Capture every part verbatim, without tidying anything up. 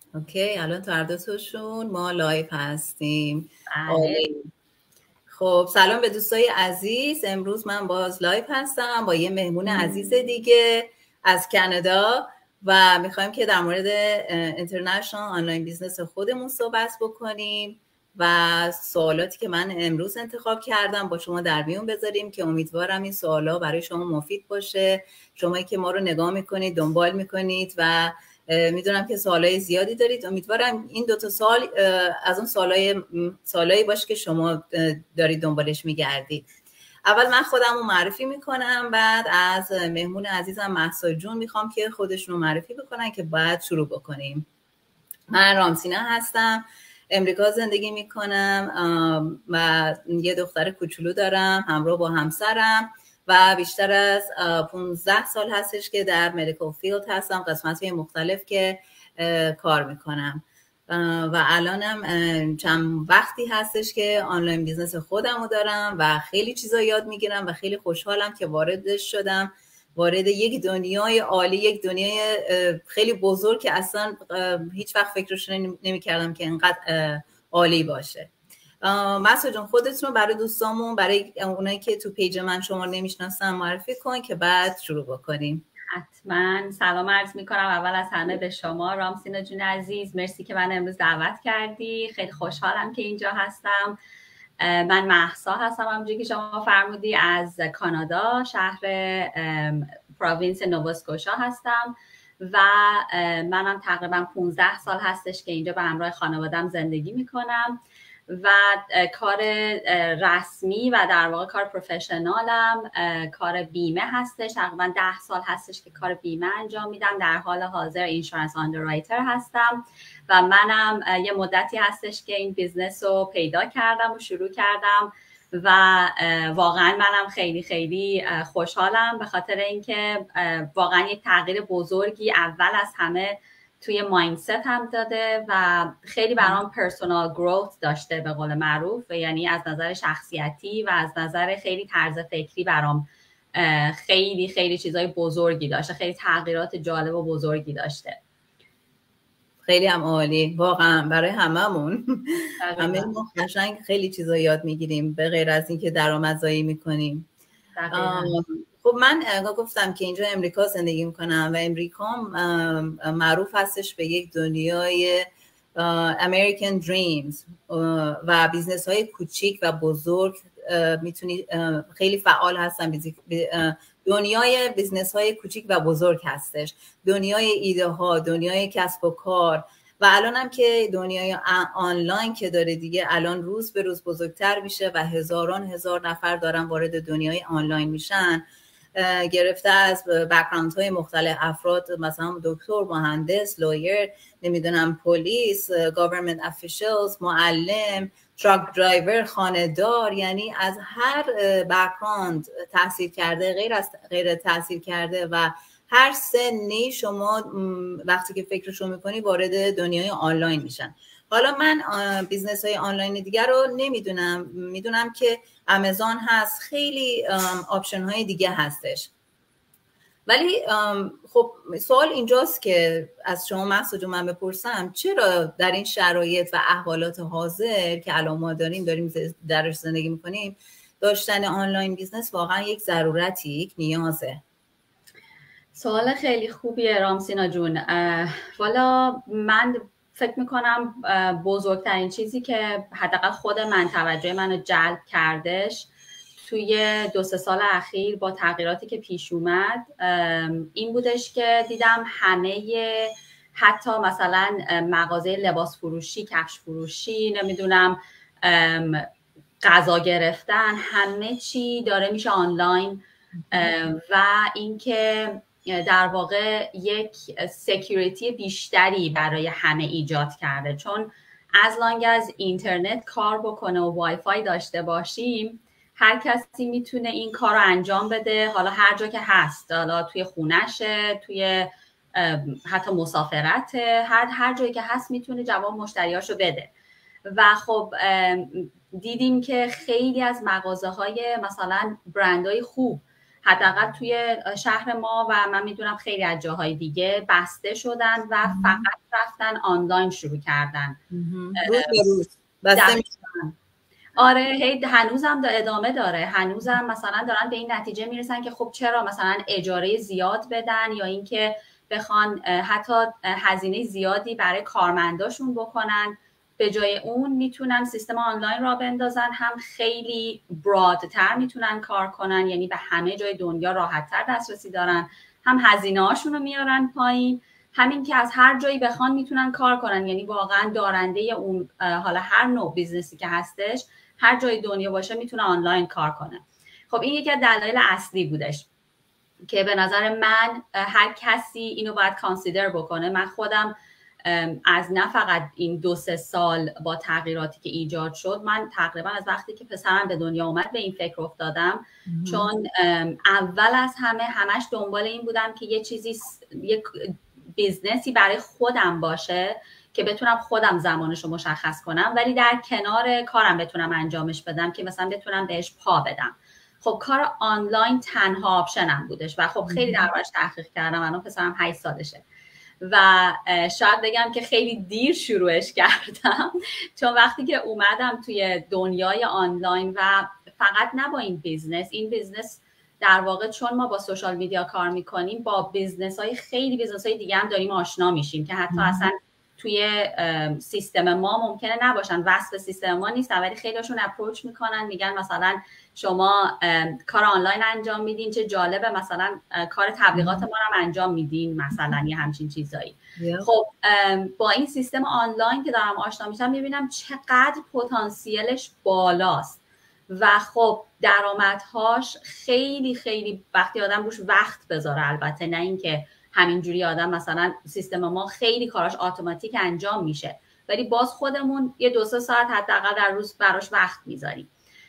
اوکی، الان تو هر دوتاشون ما لایف هستیم. بله. خب سلام به دوستای عزیز. امروز من باز لایف هستم با یه مهمون عزیز دیگه از کانادا و میخوایم که در مورد اینترنشنال آنلاین بیزنس خودمون صحبت بکنیم و سوالاتی که من امروز انتخاب کردم با شما در میون بذاریم که امیدوارم این سوالا برای شما مفید باشه. شمایی که ما رو نگاه میکنید، دنبال میکنید و میدونم که سوالای زیادی دارید. امیدوارم این دو تا سوال از اون سوالای سوالایی باشه که شما دارید دنبالش میگردید. اول من خودم رو معرفی میکنم، بعد از مهمون عزیزم مهسا جون میخوام که خودشون رو معرفی بکنن که بعد شروع بکنیم. من رامسینا هستم، امریکا زندگی میکنم و یه دختر کوچولو دارم همراه با همسرم و بیشتر از پانزده سال هستش که در مدیکال فیلد هستم، قسمت‌های مختلف که کار میکنم و الانم چند وقتی هستش که آنلاین بیزنس خودم رو دارم و خیلی چیزا یاد میگیرم و خیلی خوشحالم که واردش شدم، وارد یک دنیای عالی، یک دنیای خیلی بزرگ که اصلا هیچ وقت فکرش نمی کردم که اینقدر عالی باشه. مهسا جان خودتون رو برای دوستامون، برای اونایی که تو پیج من شما نمیشناسن معرفی کن که بعد شروع بکنیم. حتما. سلام عرض میکنم اول از همه به شما رامسینا جون عزیز، مرسی که من امروز دعوت کردی، خیلی خوشحالم که اینجا هستم. من مهسا هستم، همونجوری که شما فرمودی، از کانادا، شهر پروینس نوواسکوشا هستم و منم تقریبا پانزده سال هستش که اینجا به همراه خانوادم زندگی میکنم و کار رسمی و در واقع کار پروفشنالم کار بیمه هستش. تقریبا ده سال هستش که کار بیمه انجام میدم. در حال حاضر اینشورنس آندررایتر هستم و منم یه مدتی هستش که این بیزنس رو پیدا کردم و شروع کردم و واقعا منم خیلی خیلی خوشحالم به خاطر اینکه واقعا یک تغییر بزرگی اول از همه توی مایندست هم داده و خیلی برام پرسونال گروث داشته به قول معروف، یعنی از نظر شخصیتی و از نظر خیلی طرز فکری برام خیلی خیلی چیزای بزرگی داشته، خیلی تغییرات جالب و بزرگی داشته. خیلی هم عالی واقعا برای هممون. همه ما قشنگ خیلی چیزا یاد میگیریم به غیر از اینکه درآمدزایی میکنیم. خب من گفتم که اینجا امریکا زندگی میکنم و امریکا معروف هستش به یک دنیای American Dreams و بیزنس های کوچیک و بزرگ میتونی خیلی فعال هستن. دنیای بیزنس های کوچیک و بزرگ هستش، دنیای ایده ها، دنیای کسب و کار و الان هم که دنیای آنلاین که داره دیگه الان روز به روز بزرگتر میشه و هزاران هزار نفر دارن وارد دنیای آنلاین میشن، گرفته از بک‌گراند های مختلف افراد، مثلا دکتر، مهندس، لایر، نمیدونم پلیس، گاورمنت افیشلز، معلم، تراک درایور، خانه‌دار، یعنی از هر بک‌گراند تحصیل کرده، غیر از غیر تحصیل کرده و هر سنی شما وقتی که فکرشو میکنی وارد دنیای آنلاین میشن. حالا من بیزنس های آنلاین دیگر رو نمیدونم، میدونم که آمازون هست، خیلی آپشن های دیگه هستش، ولی خب سوال اینجاست که از شما مهسا جون من بپرسم چرا در این شرایط و احوالات حاضر که الان ما داریم داریم درش زندگی میکنیم داشتن آنلاین بیزنس واقعا یک ضرورتی، یک نیازه؟ سوال خیلی خوبیه رامسینا جون. والا من فکر میکنم بزرگترین چیزی که حداقل خود من توجه منو جلب کردش توی دو سه سال اخیر با تغییراتی که پیش اومد این بودش که دیدم همه، حتی مثلا مغازه لباس فروشی، کفش فروشی، نمیدونم غذا گرفتن، همه چی داره میشه آنلاین و اینکه در واقع یک سکیوریتی بیشتری برای همه ایجاد کرده، چون از لانگ از اینترنت کار بکنه و وای فای داشته باشیم هر کسی میتونه این کار رو انجام بده، حالا هر جا که هست، حالا توی خونشه، توی حتی مسافرت، هر هر جایی که هست میتونه جواب مشتریاشو بده. و خب دیدیم که خیلی از مغازه های مثلا برندهای خوب حداقل توی شهر ما و من میدونم خیلی از جاهای دیگه بسته شدن و فقط رفتن آنلاین شروع کردن. روز به روز بسته میشن. آره هی هنوزم دا ادامه داره، هنوزم مثلا دارن به این نتیجه میرسن که خب چرا مثلا اجاره زیاد بدن یا اینکه بخوان حتی هزینه زیادی برای کارمنداشون بکنن، به جای اون میتونن سیستم آنلاین را بندازن، هم خیلی برادتر میتونن کار کنن، یعنی به همه جای دنیا راحتتر دسترسی دارن، هم هزینه هاشون رو میارن پایین، همین که از هر جایی بخوان میتونن کار کنن، یعنی واقعا دارنده اون حالا هر نوع بیزنسی که هستش هر جای دنیا باشه میتونه آنلاین کار کنه. خب این یکی از دلایل اصلی بودش که به نظر من هر کسی اینو باید کانسیدر بکنه. من خودم از نه فقط این دو سه سال با تغییراتی که ایجاد شد، من تقریبا از وقتی که پسرم به دنیا اومد به این فکر افتادم، چون اول از همه همش دنبال این بودم که یه چیزی یک بیزنسی برای خودم باشه که بتونم خودم زمانش رو مشخص کنم ولی در کنار کارم بتونم انجامش بدم که مثلا بتونم بهش پا بدم. خب کار آنلاین تنها آپشنم بودش و خب خیلی دربارش تحقیق کردم. الان پسرم هشت سالشه و شاید بگم که خیلی دیر شروعش کردم، چون وقتی که اومدم توی دنیای آنلاین و فقط نه با این بیزنس، این بیزنس در واقع چون ما با سوشال میدیا کار میکنیم با بیزنس های خیلی بیزنس های دیگه هم داریم آشنا میشیم که حتی اصلا توی سیستم ما ممکنه نباشن، وصف سیستم ما نیستن ولی خیلیشون اپروچ میکنن میگن مثلا شما کار آنلاین انجام میدین، چه جالبه، مثلا کار تبلیغات ما هم انجام میدین، مثلا یه همچین چیزایی. yeah. خب با این سیستم آنلاین که دارم آشنا میشم میبینم چقدر پتانسیلش بالاست و خب درآمدهاش خیلی خیلی وقتی آدم روش وقت بذاره، البته نه اینکه همینجوری آدم مثلا سیستم ما خیلی کاراش اتوماتیک انجام میشه ولی باز خودمون یه دو سه ساعت حداقل در روز براش وقت میذاریم.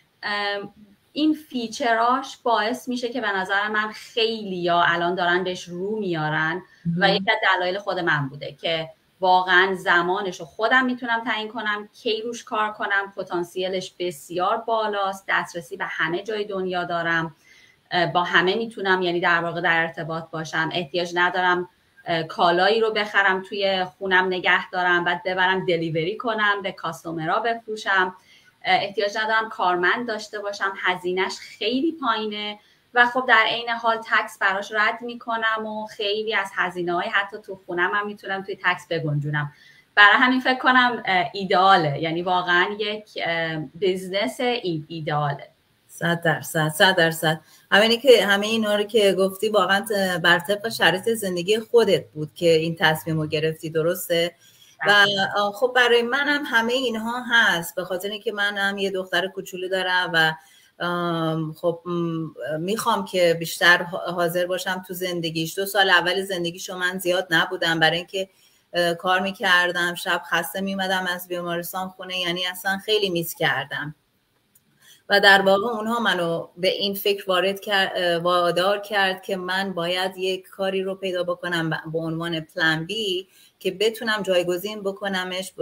این فیچراش باعث میشه که به نظر من خیلی یا الان دارن بهش رو میارن و یکی از دلایل خود من بوده که واقعا زمانشو خودم میتونم تعیین کنم، کی روش کار کنم، پتانسیلش بسیار بالاست، دسترسی به همه جای دنیا دارم، با همه میتونم یعنی در واقع در ارتباط باشم، احتیاج ندارم کالایی رو بخرم توی خونم نگه دارم بعد ببرم دلیوری کنم به کاستومرها بفروشم، احتیاج ندارم کارمند داشته باشم، هزینهش خیلی پایینه و خب در عین حال تکس براش رد میکنم و خیلی از هزینه‌های حتی تو خونم هم میتونم توی تکس بگنجونم. برای همین فکر کنم ایدئاله، یعنی واقعا یک بیزنس ایدئاله. صد درصد صد درصد همینی که همه اینا رو که گفتی واقعا بر طبق شرایط زندگی خودت بود که این تصمیم رو گرفتی، درسته؟ و خب برای منم همه اینها هست، به خاطر اینکه منم یه دختر کوچولو دارم و خب میخوام که بیشتر حاضر باشم تو زندگیش. دو سال اول زندگیشو من زیاد نبودم برای اینکه کار میکردم، شب خسته میمدم از بیمارستان خونه، یعنی اصلا خیلی میس کردم و در واقع اونها منو به این فکر وارد کرد، وادار کرد که من باید یک کاری رو پیدا بکنم به عنوان پلان بی که بتونم جایگزین بکنمش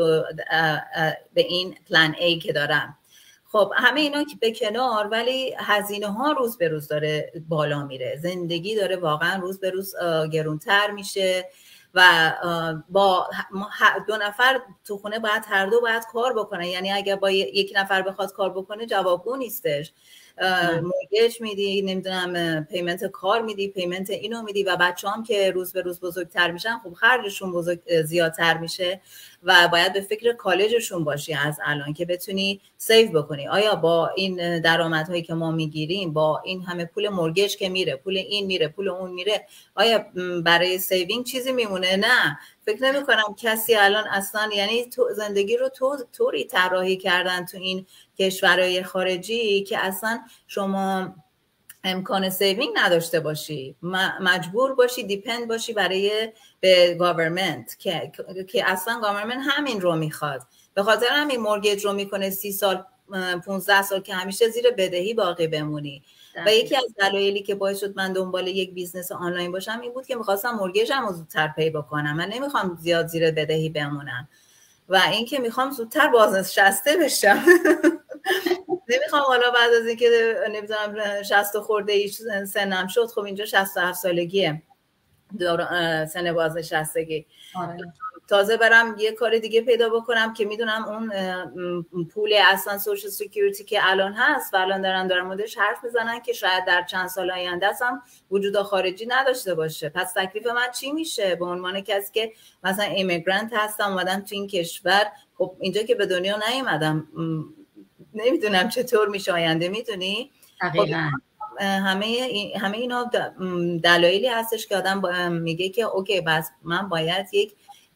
به این پلان ای که دارم. خب همه اینا که به کنار، ولی هزینه ها روز به روز داره بالا میره، زندگی داره واقعا روز به روز گرونتر میشه و با دو نفر تو خونه باید هر دو باید کار بکنن، یعنی اگر با یک نفر بخواد کار بکنه جوابگو نیستش. مورگیج میدی، نمیدونم پیمنت کار میدی، پیمنت اینو میدی و بچه هم که روز به روز بزرگتر میشن خب خرجشون بزرگ زیادتر میشه و باید به فکر کالجشون باشی از الان که بتونی سیو بکنی. آیا با این درآمدهایی که ما میگیریم، با این همه پول مورگیج که میره، پول این میره، پول اون میره، آیا برای سیوینگ چیزی میمونه؟ نه، فکر نمی کنم کسی الان اصلا، یعنی تو زندگی رو تو طوری طراحی کردن تو این کشورهای خارجی که اصلا شما امکان سیوینگ نداشته باشی، مجبور باشی دیپند باشی برای به گاورمنت که که اصلا گاورمنت همین رو میخواد. به خاطر همین مورگیج رو میکنه سی سال پونزده سال که همیشه زیر بدهی باقی بمونی. و یکی از دلایلی که باعث شد من دنبال یک بیزنس آنلاین باشم این بود که میخواستم مورگیجم رو زودتر پی بکنم، من نمیخوام زیاد زیر بدهی بمونم و این که میخوام زودتر بازنشسته بشم. نمیخوام حالا بعد از اینکه نمیدونم شصت خورده ای سنم شد، خب اینجا شصت و هفت سالگیه سن بازنشستگی، آره. تازه برم یه کار دیگه پیدا بکنم که میدونم اون پول اصلا سوشال سکیوریتی که الان هست و الان دارن دارن موردش حرف میزنن که شاید در چند سال آینده هم وجود خارجی نداشته باشه. پس تکلیف من چی میشه به عنوان کسی که مثلا ایمیگرانت هستم اومدم تو این کشور؟ خب اینجا که به دنیا نیومدم، نمیدونم چطور میشه آینده، میدونی؟ دقیقاً. همه همه اینا دلایلی هستش که آدم میگه که اوکی بس من باید یک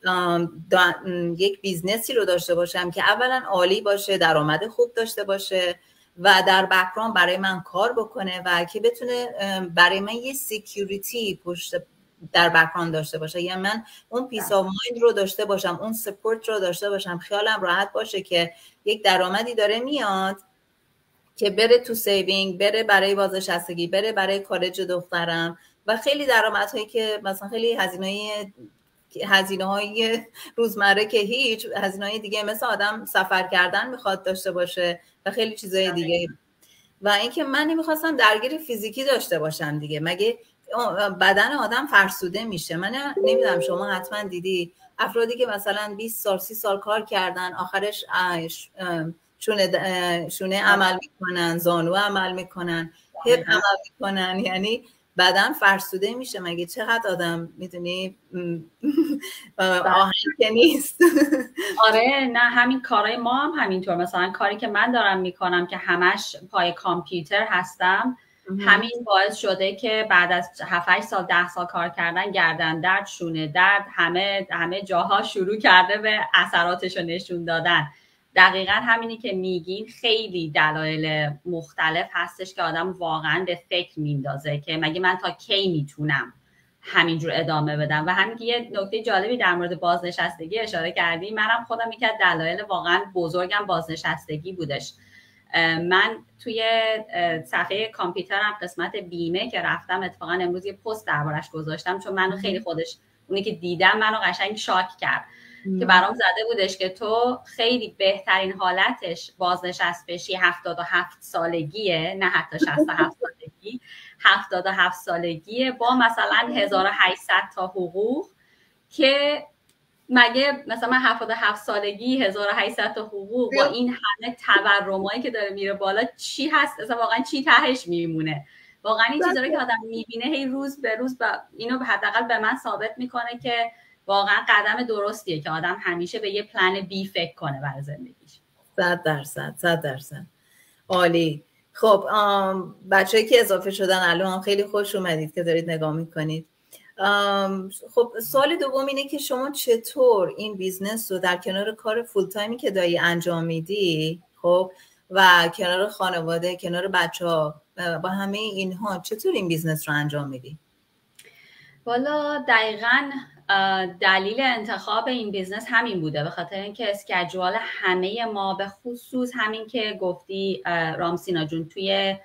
یک بیزنسی رو داشته باشم که اولا عالی باشه، درآمد خوب داشته باشه و در بک‌گراند برای من کار بکنه و که بتونه برای من یه سکیوریتی پشت در بک‌گراند داشته باشه. یعنی من اون پیس آف مایند رو داشته باشم، اون سپورت رو داشته باشم، خیالم راحت باشه که یک درآمدی داره میاد که بره تو سیوینگ، بره برای بازنشستگی، بره برای کالج دخترم و خیلی درآمدهایی که مثلا خیلی هزینه‌های هزینه‌های روزمره که هیچ، هزینه‌های دیگه مثل آدم سفر کردن میخواد داشته باشه و خیلی چیزای دیگه. و اینکه من نمیخواستم درگیر فیزیکی داشته باشم دیگه، مگه بدن آدم فرسوده میشه. من نمیدونم شما حتما دیدی افرادی که مثلا بیست سال سی سال کار کردن آخرش شونه شونه عمل میکنن، زانو عمل میکنن، هپ عمل میکنن، یعنی بدن فرسوده میشه. مگه چقدر آدم میدونی آهنگ که نیست. آره نه همین کارهای ما هم همینطور. مثلا کاری که من دارم میکنم که همش پای کامپیوتر هستم، همین باعث شده که بعد از هفت هشت سال ده سال کار کردن گردن درد، شونه درد، همه همه جاها شروع کرده به اثراتش رو نشون دادن. دقیقا همینی که میگین، خیلی دلایل مختلف هستش که آدم واقعا به فکر میندازه که مگه من تا کی میتونم همینجور ادامه بدم. و همین که یه نکته جالبی در مورد بازنشستگی اشاره کردی، منم خودم یکی از دلایل واقعا بزرگم بازنشستگی بودش. من توی صفحه کامپیوترم قسمت بیمه که رفتم، اتفاقا امروز یه پست دربارش گذاشتم چون منو خیلی خودش اونی که دیدم منو قشنگ شاک کرد که برام زده بودش که تو خیلی بهترین حالتش بازنشست بشی هفتاد و هفت سالگیه، نه حتی شصت و هفت سالگی، هفتاد و هفت سالگیه با مثلا هزار و هشتصد تا حقوق. که مگه مثلا من هفتاد و هفت سالگی هزار و هشتصد تا حقوق با این همه تورمایی که داره میره بالا چی هست؟ اصلا واقعا چی تهش میمونه؟ واقعا این چیزا رو که آدم میبینه هی روز به روز و اینو حداقل به من ثابت میکنه که واقعا قدم درستیه که آدم همیشه به یه پلن بی فکر کنه برای زندگیش. صد درصد صد درصد عالی. خب بچه‌ای که اضافه شدن الان خیلی خوش اومدید که دارید نگاه میکنید. خب سوال دوم اینه که شما چطور این بیزنس رو در کنار کار فول تایمی که داری انجام میدی، خب و کنار خانواده، کنار بچه‌ها، با همه اینها چطور این بیزنس رو انجام میدی؟ والا دقیقاً دلیل انتخاب این بیزنس همین بوده، به خاطر اینکه اسکیجوال همه ما، به خصوص همین که گفتی رامسینا جون، توی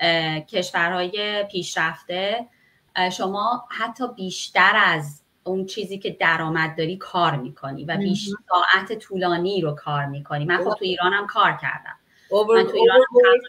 کشورهای پیشرفته شما حتی بیشتر از اون چیزی که درآمد داری کار میکنی و بیشتر ساعت طولانی رو کار میکنی. من خود تو ایرانم کار کردم. من تو ایرانم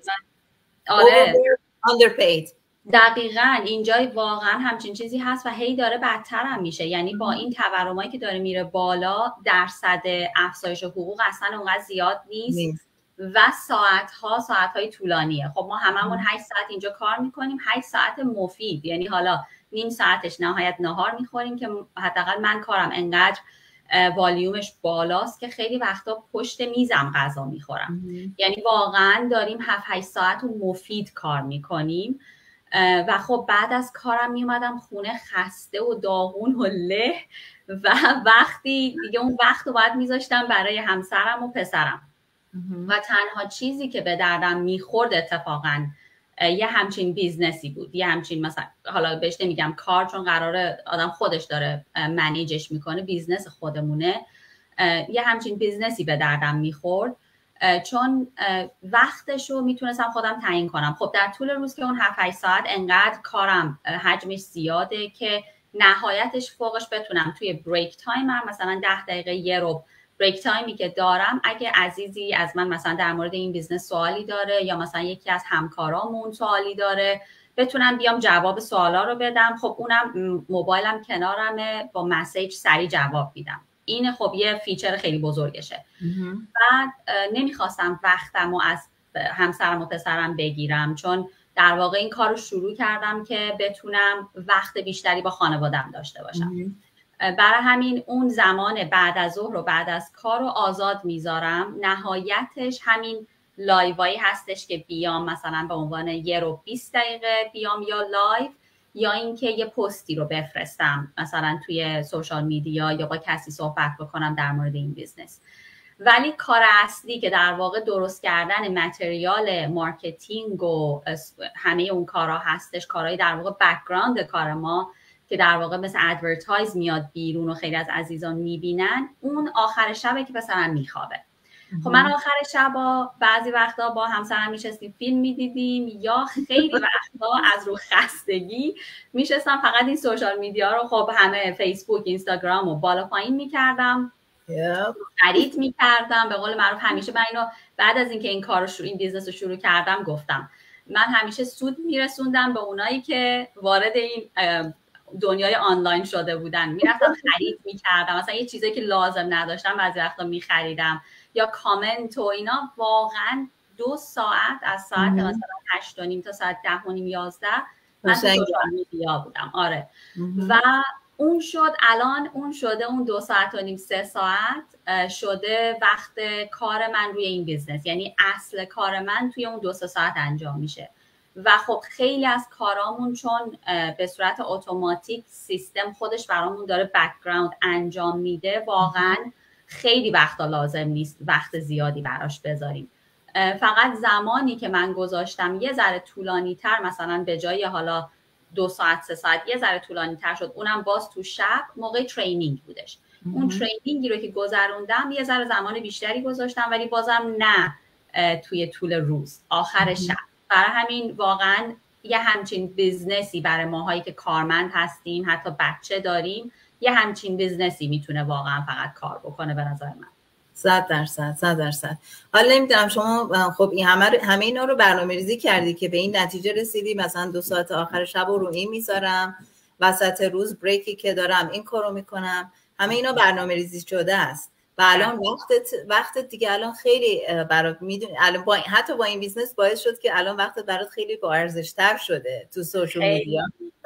آره underpaid. دقیقاً اینجا واقعا همچین چیزی هست و هی داره بدتر هم میشه. یعنی با این تورمایی که داره میره بالا، درصد افزایش حقوق اصلا اونقدر زیاد نیست, نیست. و ساعت ها ساعت های طولانیه. خب ما هممون هشت ساعت اینجا کار میکنیم، هشت ساعت مفید، یعنی حالا نیم ساعتش نهایت نهار میخوریم که حداقل من کارم انقدر والیومش بالاست که خیلی وقتا پشت میزم غذا میخورم. یعنی واقعا داریم هفت هشت ساعت مفید کار میکنیم و خب بعد از کارم میومدم خونه خسته و داغون و له و وقتی دیگه اون وقت رو باید میذاشتم برای همسرم و پسرم و تنها چیزی که به دردم میخورد اتفاقا یه همچین بیزنسی بود، یه همچین مثلا حالا بهش نمیگم کار چون قراره آدم خودش داره منیجش میکنه، بیزنس خودمونه، یه همچین بیزنسی به دردم میخورد چون وقتشو میتونستم خودم تعیین کنم. خب در طول روز که اون هفت هشت ساعت انقدر کارم حجمش زیاده که نهایتش فوقش بتونم توی بریک تایم هم مثلا ده دقیقه یه رو بریک تایمی که دارم اگه عزیزی از من مثلا در مورد این بیزنس سوالی داره یا مثلا یکی از همکارامون سوالی داره بتونم بیام جواب سوالا رو بدم. خب اونم موبایلم کنارمه، با مسیج سریع جواب میدم. این خب یه فیچر خیلی بزرگشه. بعد نمیخواستم وقتم رو از همسرم و پسرم بگیرم، چون در واقع این کار رو شروع کردم که بتونم وقت بیشتری با خانوادم داشته باشم. برای همین اون زمان بعد از ظهر و بعد از کار رو آزاد میذارم. نهایتش همین لایوایی هستش که بیام مثلا به عنوان یه رو بیست دقیقه بیام یا لایو، یا اینکه یه پستی رو بفرستم مثلا توی سوشال میدیا یا با کسی صحبت بکنم در مورد این بیزنس. ولی کار اصلی که در واقع درست کردن متریال مارکتینگ و همه اون کارها هستش، کارهای در واقع بک‌گراند کار ما که در واقع مثل ادورتایز میاد بیرون و خیلی از عزیزان میبینن، اون آخر شبه که پسرم میخوابه. خب من آخر شبا بعضی وقتا با همسرم میشستیم فیلم میدیدیم، یا خیلی وقتا از رو خستگی میشستم فقط این سوشال میدیا رو، خب همه فیسبوک، اینستاگرام و بالا پایین میکردم، خرید yep. میکردم. به قول معروف همیشه من اینو بعد از اینکه این کارو شروع این بیزنس رو شروع کردم گفتم من همیشه سود میرسوندم به اونایی که وارد این دنیای آنلاین شده بودن. میرفتم خرید میکردم، مثلا یه چیزایی که لازم نداشتم بعضی وقتا میخریدم، یا کامنت و اینا. واقعا دو ساعت از ساعت مثلا هشت و نیم تا ساعت ده و نیم یازده من تو سوشال میدیا بودم. آره و اون شد الان اون شده اون دو ساعت و نیم سه ساعت شده وقت کار من روی این بیزنس. یعنی اصل کار من توی اون دو سه ساعت انجام میشه. و خب خیلی از کارامون چون به صورت اتوماتیک سیستم خودش برامون داره بک‌گراند انجام میده، واقعا خیلی وقتا لازم نیست وقت زیادی براش بذاریم. فقط زمانی که من گذاشتم یه ذره طولانی تر، مثلا به جای حالا دو ساعت سه ساعت یه ذره طولانی تر شد، اونم باز تو شب موقع ترینینگ بودش. اون ترینینگی رو که گذروندم یه ذره زمان بیشتری گذاشتم، ولی بازم نه توی طول روز، آخر شب. برای همین واقعا یه همچین بیزنسی برای ماهایی که کارمند هستیم، حتی بچه داریم، یه همچین بیزنسی میتونه واقعا فقط کار بکنه به نظر من. صد درصد صد درصد. حالا نمیدونم شما خب این همه همه اینا رو برنامه‌ریزی کردی که به این نتیجه رسیدی مثلا دو ساعت آخر شب رو این میذارم، وسط روز بریکی که دارم این کارو میکنم، همه اینا برنامه‌ریزی شده است. و الان وقتت وقتت دیگه الان خیلی برات میدونی الان با حتی با این بیزنس باعث شد که الان وقتت برات خیلی با ارزش‌تر شده تو سوشال میدیا.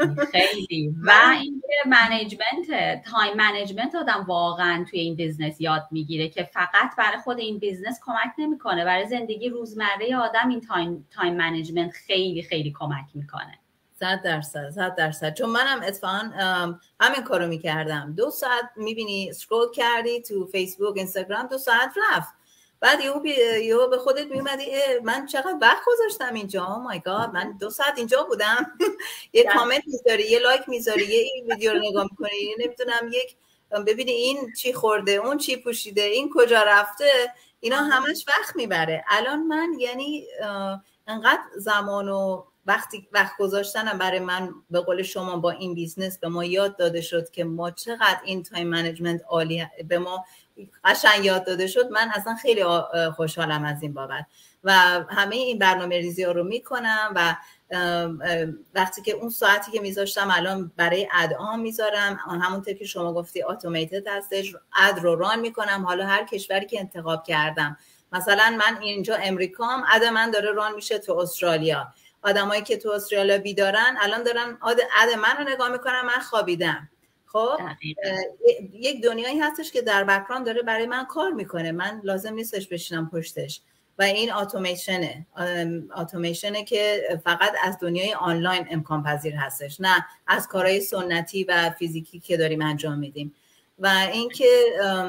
خیلی و اینکه منیجمنت تایم منیجمنت آدم واقعا توی این بیزنس یاد میگیره که فقط برای خود این بیزنس کمک نمیکنه، برای زندگی روزمره آدم این تایم تایم منیجمنت خیلی خیلی کمک میکنه. صد درصد صد درصد. چون منم اتفاقا همین کارو میکردم. دو ساعت میبینی اسکرول کردی تو فیسبوک اینستاگرام، دو ساعت رفت. بعد یهو یهو به خودت میومدی من چقدر وقت گذاشتم اینجا، او مای گاد من دو ساعت اینجا بودم. یه کامنت میذاری، یه لایک میذاری، یه این ویدیو رو نگاه میکنی، نمیدونم یک ببینی این چی خورده، اون چی پوشیده، این کجا رفته، اینا همش وقت میبره. الان من یعنی انقدر زمانو وقتی وقت گذاشتنم برای من به قول شما با این بیزنس به ما یاد داده شد که ما چقدر این تایم منیجمنت عالی به ما قشنگ یاد داده شد. من اصلا خیلی خوشحالم از این بابت و همه این برنامه ریزی ها رو میکنم و وقتی که اون ساعتی که میذاشتم الان برای ادعا میذارم، همونطور که شما گفتی اتوماتد هستش، اد رو ران میکنم. حالا هر کشوری که انتخاب کردم، مثلا من اینجا امریکام، اد من داره ران میشه تو استرالیا. آدمایی که تو استرالیا بیدارن الان دارن اد من رو نگاه میکنن، من خوابیدم. خب یک دنیایی هستش که در بک‌گراند داره برای من کار میکنه، من لازم نیستش بشینم پشتش. و این اتوماسیونه اتوماسیونه که فقط از دنیای آنلاین امکان پذیر هستش، نه از کارهای سنتی و فیزیکی که داریم انجام میدیم. و اینکه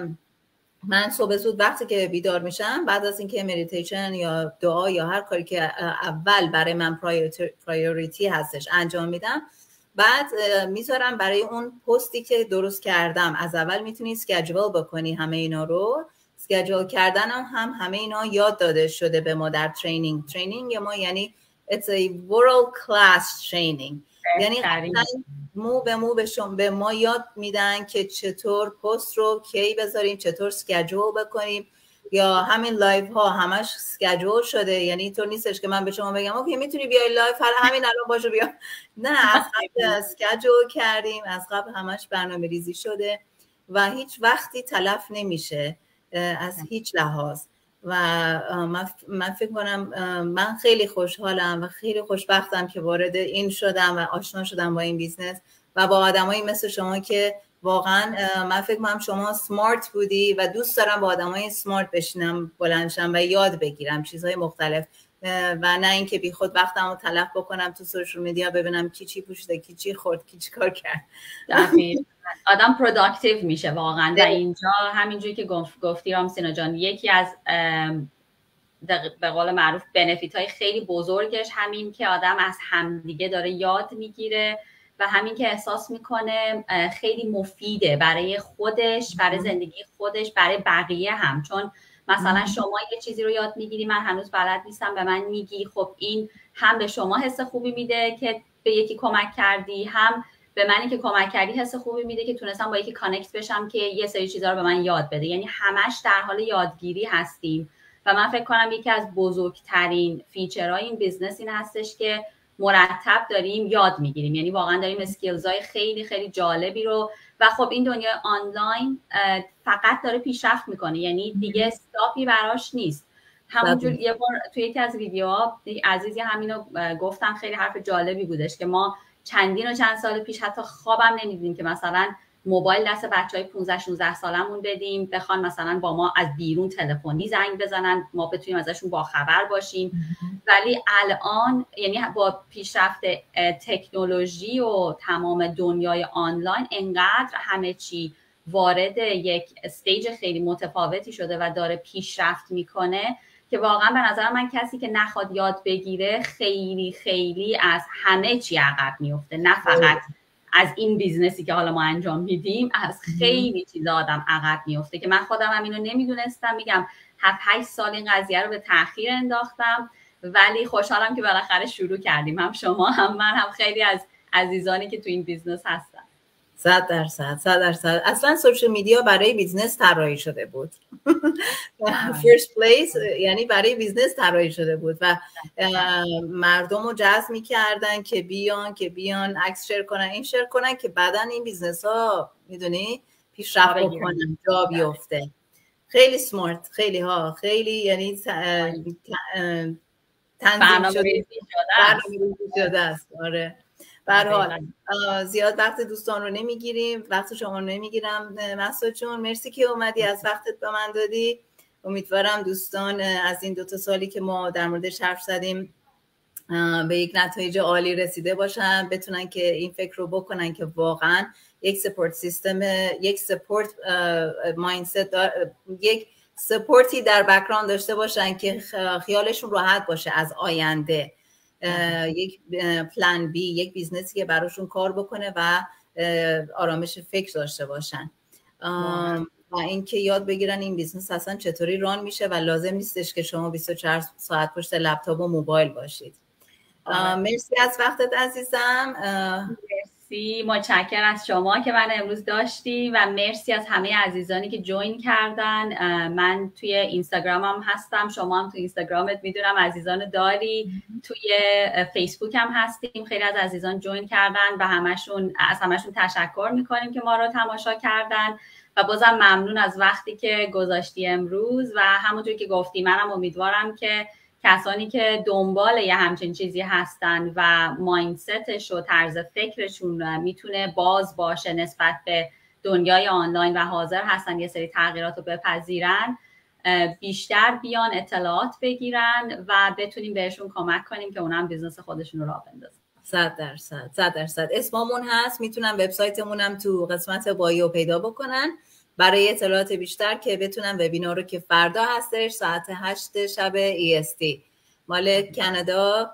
من صبح زود وقتی که بیدار میشم، بعد از اینکه مدیتیشن یا دعا یا هر کاری که اول برای من پرایوریتی هستش انجام میدم، بعد میذارم برای اون پستی که درست کردم. از اول میتونی اسکیجول بکنی همه اینا رو. اسکیجول کردن هم, هم همه اینا یاد داده شده به ما در ترینینگ. ترینینگ ما یعنی it's a world class training. یعنی مو به مو به شما به ما یاد میدن که چطور پست رو کی بذاریم، چطور اسکیجول بکنیم، یا همین لایو ها همش اسکیجول شده. یعنی اینطور نیستش که من به شما بگم اوکی میتونی بیای لایو همین الان باشو بیا. نه، از قبل اسکیجول کردیم، از قبل همش برنامه ریزی شده و هیچ وقتی تلف نمیشه از هیچ لحاظ. و من من فکر کنم من خیلی خوشحالم و خیلی خوشبختم که وارد این شدم و آشنا شدم با این بیزنس و با آدمایی مثل شما که واقعا من فکر کنم شما سمارت بودی و دوست دارم با آدمای سمارت بشینم، بلند شم و یاد بگیرم چیزهای مختلف و نه اینکه بی خود وقتمو تلف بکنم تو سوشال میدیا ببینم کی چی پوشیده، کی چی خورد، کی چی کار کرد. آدم پروداکتیو میشه واقعا. و اینجا همینجوری که گفت گفتی رامسینا جان، یکی از به قول معروف بنفیت های خیلی بزرگش همین که آدم از همدیگه داره یاد میگیره و همین که احساس میکنه خیلی مفیده برای خودش، برای زندگی خودش، برای بقیه هم. چون مثلا شما یه چیزی رو یاد میگیری، من هنوز بلد نیستم، به من میگی، خب این هم به شما حس خوبی میده که به یکی کمک کردی، هم به منی که کمک کردی حس خوبی میده که تونستم با یکی کانکت بشم که یه سری چیزا رو به من یاد بده. یعنی همش در حال یادگیری هستیم و من فکر کنم یکی از بزرگترین فیچرهای این بیزنس این هستش که مرتب داریم یاد میگیریم. یعنی واقعا داریم اسکیلزهای خیلی خیلی جالبی رو و خب این دنیای آنلاین فقط داره پیشرفت میکنه، یعنی دیگه استاپی براش نیست. همونجور یه بار توی یکی از ویدیوها عزیزی همینو گفتن، خیلی حرف جالبی بودش که ما چندین و چند سال پیش حتی خوابم نمیدیدیم که مثلا موبایل دست بچهای پانزده شانزده سالمون بدیم بخوان مثلا با ما از بیرون تلفنی زنگ بزنن، ما بتونیم ازشون باخبر باشیم. ولی الان یعنی با پیشرفت تکنولوژی و تمام دنیای آنلاین انقدر همه چی وارد یک استیج خیلی متفاوتی شده و داره پیشرفت میکنه که واقعا به نظر من کسی که نخواد یاد بگیره خیلی خیلی از همه چی عقب میفته، نه فقط از این بیزنسی که حالا ما انجام میدیم، از خیلی چیزا آدم عقب میفته که من خودم هم اینو نمیدونستم. میگم هفت هشت سال این قضیه رو به تأخیر انداختم، ولی خوشحالم که بالاخره شروع کردیم، هم شما هم من هم خیلی از عزیزانی که تو این بیزنس هستن. صد درصد صد درصد اصلا سوشال میدیا برای بیزنس طراحی شده بود. فرست پلیس یعنی برای بیزنس طراحی شده بود و مردم رو جذب می‌کردن که بیان که بیان عکس شیر کنن، این شیر کنن که بعداً این بیزنس ها میدونی پیشرفت بکنن، جا بیفته. خیلی سمارت، خیلی ها خیلی یعنی تنظیم شده شده است. آره به هر حال زیاد وقت دوستان رو نمیگیریم، وقت شما رو نمیگیرم. مسعود جون مرسی که اومدی، از وقتت به من دادی. امیدوارم دوستان از این دو تا سالی که ما در موردش حرف زدیم به یک نتایج عالی رسیده باشن، بتونن که این فکر رو بکنن که واقعا یک سپورت سیستم، یک سپورت مایندست، یک سپورتی در بک‌گراند داشته باشن که خیالشون راحت باشه از آینده، یک پلان بی، یک بیزنسی که براشون کار بکنه و آرامش فکر داشته باشن و اینکه یاد بگیرن این بیزنس اصلا چطوری ران میشه و لازم نیستش که شما بیست و چهار ساعت پشت لپتاپ و موبایل باشید. مرسی از وقتت عزیزم. مرسی، متشکرم از شما که من امروز داشتی و مرسی از همه عزیزانی که جوین کردن. من توی اینستاگرامم هستم، شما هم توی اینستاگرامت میدونم عزیزان داری، توی فیسبوک هم هستیم. خیلی از عزیزان جوین کردن و همشون از همشون تشکر میکنیم که ما رو تماشا کردن و بازم ممنون از وقتی که گذاشتی امروز. و همونطور که گفتی منم امیدوارم که کسانی که دنبال یه همچین چیزی هستن و مایندستش و طرز فکرشون میتونه باز باشه نسبت به دنیای آنلاین و حاضر هستن یه سری تغییرات رو بپذیرن، بیشتر بیان اطلاعات بگیرن و بتونیم بهشون کمک کنیم که اونم بیزنس خودشون رو راه بندازن. صد درصد صد درصد اسممون هست، میتونن وبسایتمون هم تو قسمت بایو پیدا بکنن برای اطلاعات بیشتر که بتونن وبینار رو که فردا هستش ساعت هشت شب ای اس تی مال کانادا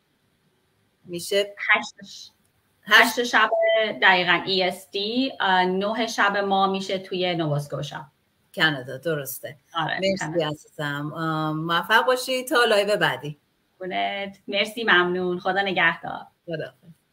میشه هشت هشت شب دقیقاً ای اس تی، نه شب ما میشه توی نوواسکوشا کانادا. درسته. آره. مرسی عزیزم، موفق باشی تا لایو بعدی. مرسی، ممنون، خدا نگهدار. خدا.